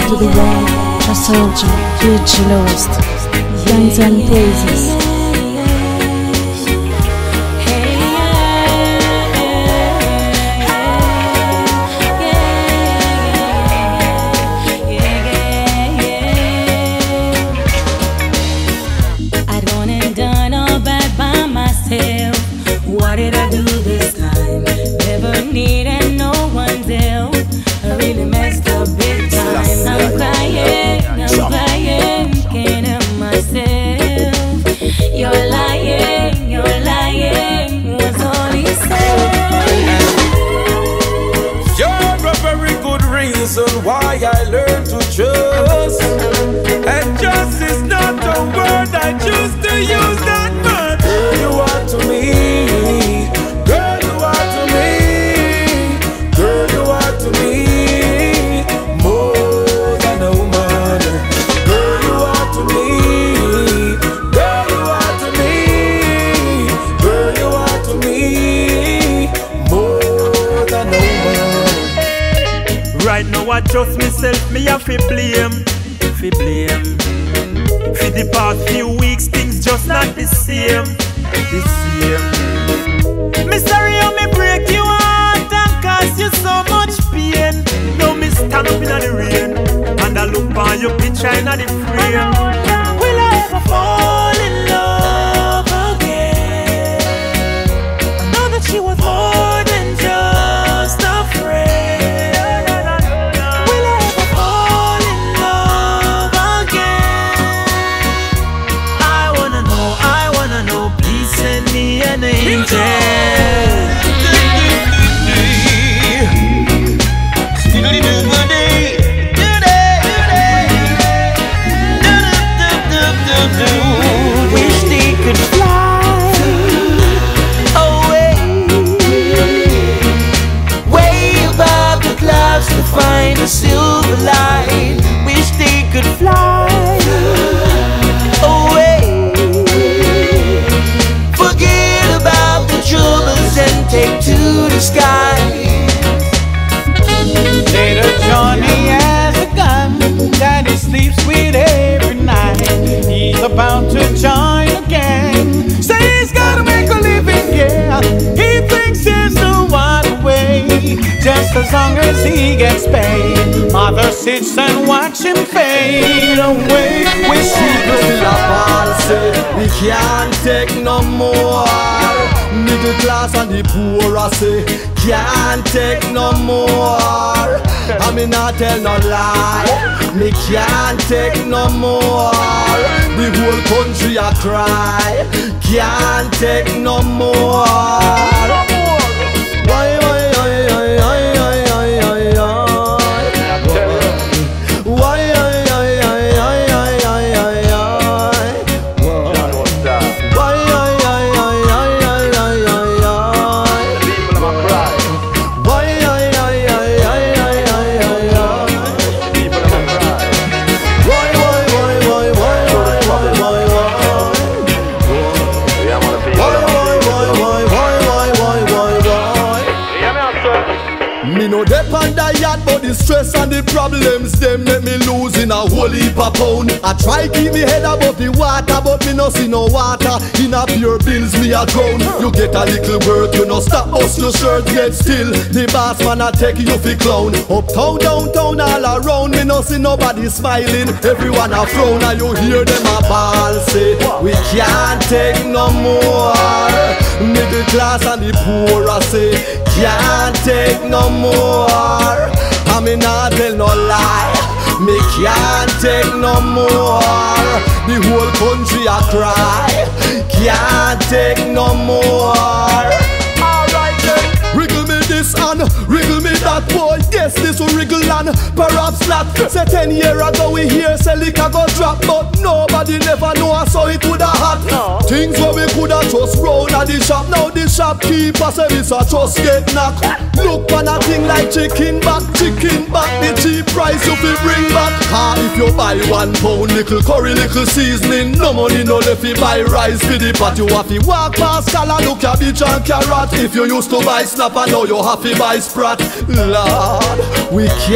to the one, a soldier, which lost. Thanks and praises. What did I do this time? Never needed no one's help. I really messed up big time. I'm crying, can't help myself. You're lying, was all he said. You're a very good reason why I learned to trust. And just is not a word I choose to use that man. You are to me. Right now I trust myself, me have to blame. For the past few weeks, things just not the same. Me sorry how me break you heart and cause you so much pain. Now me stand up in the rain and I look on your picture in the frame. Will I ever fall in love again? I know that she was more than just a friend. An angel. Wish they could fly away, way above the clouds to find a silver light. Wish they could fly away, and take to the sky. Later Johnny has a gun that he sleeps with every night. He's about to join a gang, say he's gotta make a living, yeah. He thinks there's no other way, just as long as he gets paid. Mother sits and watch him fade away. Wish he could still a policy. We can't take no more. Middle class and the poor I say can't take no more. I mean not tell no lie. Me can't take no more. The whole country I cry. Can't take no more. Why, but the stress and the problems them make me lose in a whole heap of pound. I try keep me head above the water, but me no see no water. In a pure bills me a drown. You get a little work, you no stop bust your shirt, get still. The boss man a take you fi clown. Uptown, downtown, all around, me no see nobody smiling. Everyone a frown, and you hear them a bawl say we can't take no more. Middle class and the poor I say can't take no more. I mean not tell no lie. Me can't take no more. The whole country I cry. Can't take no more. Alright then. Wriggle me this and wriggle me that, boy. Yes, this will wriggle and perhaps not. Say 10 years ago we hear say liquor go drop, but nobody never know so it woulda hot. No. Things where we coulda just roll at the shop. Now the shopkeeper say this a just get knocked. Look on a thing like chicken back, the cheap price you fi bring back. If you buy £1, little curry, little seasoning, no money no left fi buy rice for the pot. You have to walk past Scala, look cabbage and carrot. If you used to buy snapper, now you have to buy Sprat. Lord, we can't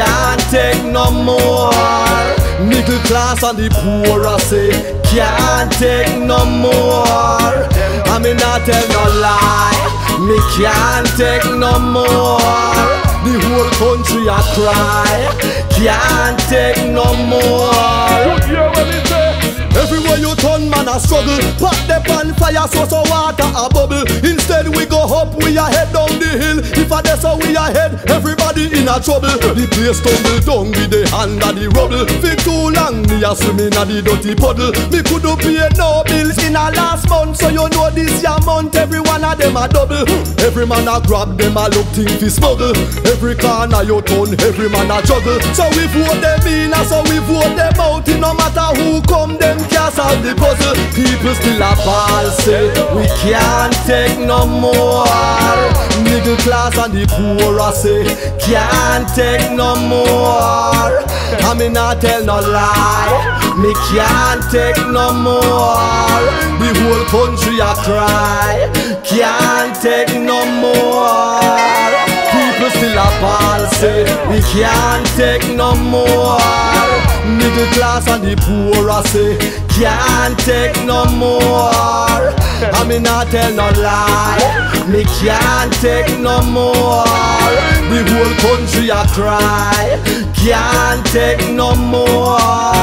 can't take no more. Middle class and the poor I say can't take no more. I mean not tell no lie, me can't take no more. The whole country I cry, can't take no more. Everywhere you turn, man, a struggle. Put the pan fire, so water a bubble. Instead we go up, we a head down the hill. If I that's how we a head, everybody in a trouble. The place tumble down with the hand of the rubble. For too long, me a swimming in the dirty puddle. Me couldn't pay no bills in a last month, so you know this year month, every one of them a double. Every man a grab them a look thing fi smuggle. Every corner you turn, every man a juggle. So we vote them in, so we vote them out. It no matter who come, them can't solve the puzzle. People still a ball say we can't take no more. Middle class and the poor I say can't take no more. I mean not tell no lie, me can't take no more. The whole country a cry, can't take no more. People still a ball say we can't take no more. Middle class and the poor I say can't take no more. I mean not tell no lie, me can't take no more. The whole country a cry, can't take no more.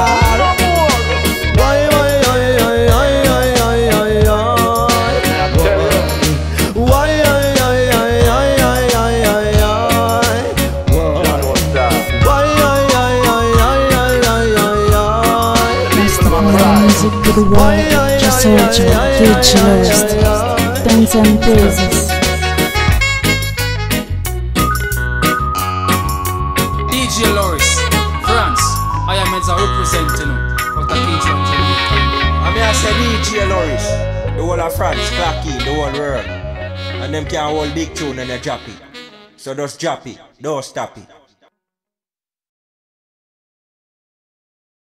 Why, music to the world, just search DJ Lowest, dance and praises. DJ Loris, France, I am as a representing what I teach on I mean I say DJ Loris, the whole of France, Clacky, the whole world. And them can hold big tune and they drop it. So just drop it, don't stop it.